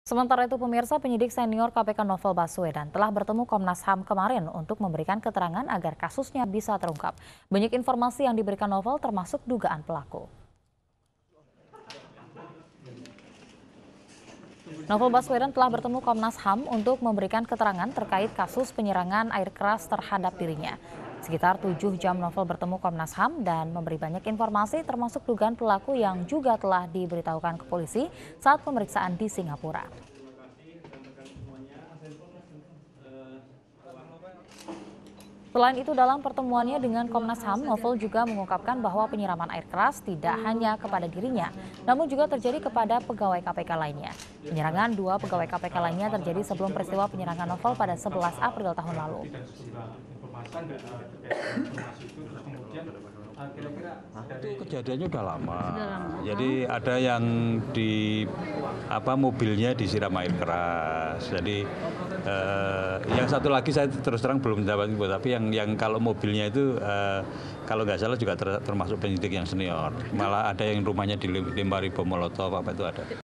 Sementara itu pemirsa, penyidik senior KPK Novel Baswedan telah bertemu Komnas HAM kemarin untuk memberikan keterangan agar kasusnya bisa terungkap. Banyak informasi yang diberikan Novel termasuk dugaan pelaku. Novel Baswedan telah bertemu Komnas HAM untuk memberikan keterangan terkait kasus penyerangan air keras terhadap dirinya. Sekitar 7 jam Novel bertemu Komnas HAM dan memberi banyak informasi termasuk dugaan pelaku yang juga telah diberitahukan ke polisi saat pemeriksaan di Singapura. Selain itu, dalam pertemuannya dengan Komnas HAM, Novel juga mengungkapkan bahwa penyiraman air keras tidak hanya kepada dirinya, namun juga terjadi kepada pegawai KPK lainnya. Penyerangan 2 pegawai KPK lainnya terjadi sebelum peristiwa penyerangan Novel pada 11 April tahun lalu. Itu kejadiannya udah lama. Jadi ada yang di mobilnya disiram air keras. Jadi yang satu lagi saya terus terang belum dapat info, tapi yang kalau mobilnya itu kalau nggak salah juga termasuk penyidik yang senior. Malah ada yang rumahnya dilempari bom molotov apa itu ada.